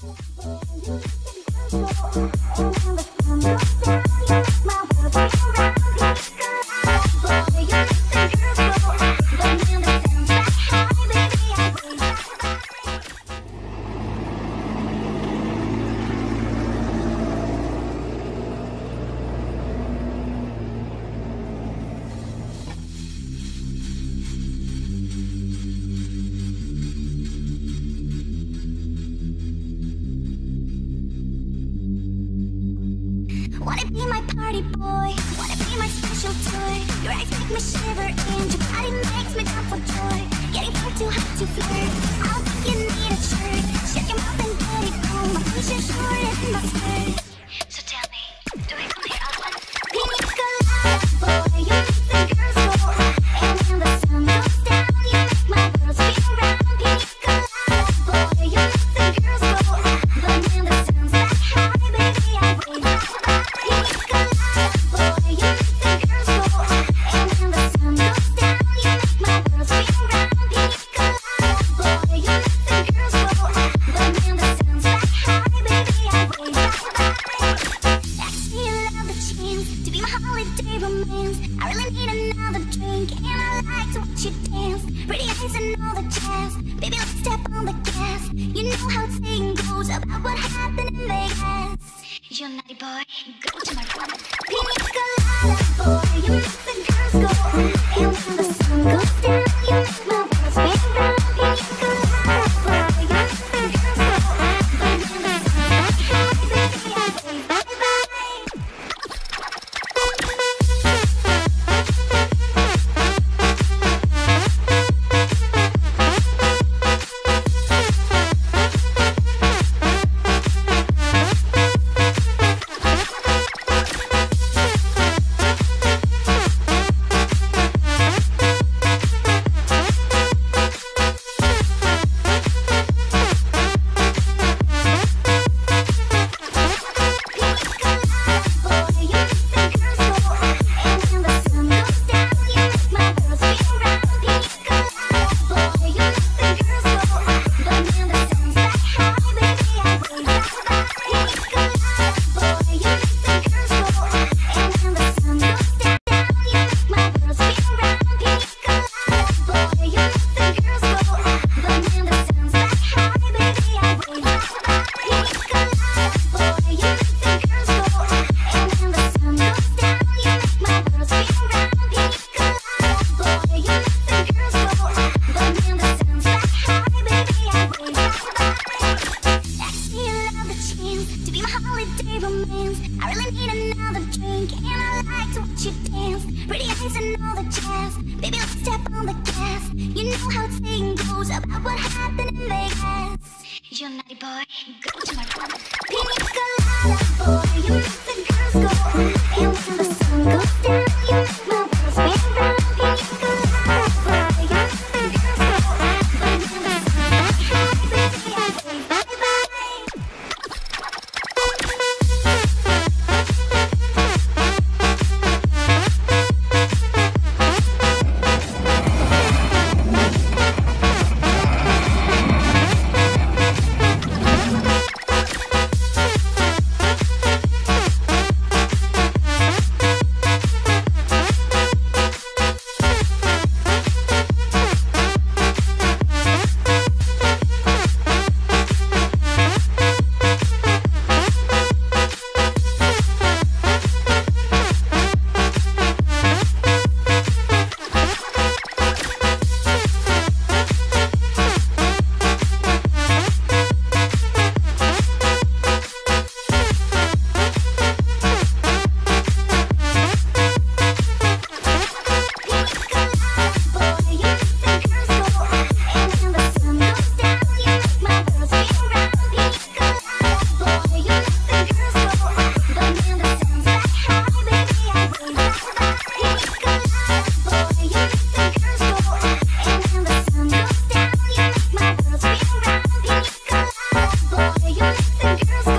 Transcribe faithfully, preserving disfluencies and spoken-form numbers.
Wanna be my party boy, wanna be my special toy. Your eyes make me shiver and your body makes me jump for joy. Getting far too hot to flirt, I don't think you need a shirt. Shake your mouth and get it on, my push is short and my skirt. So tell me, do I come here often? Pina colada boy, you make the girls go out. And when the sun goes down, you make my girls feel round. Pina colada boy, you make the girls go out. But when the sun's back high, baby, I wave bye. You naughty boy, go to my room. Pina colada boy, you make the girls go on. And when the sun goes down, you make my world spin round. Pina colada boy, you make the girls go on. But when the sun's back high, baby, I wave bye bye. You naughty boy, go to my room. Pina colada boy, you make the girls go on. And when the sun goes down, you make my world spin round. Pina colada boy, you make the girls go on. But when the sun's back high, baby, I wave bye bye. Girls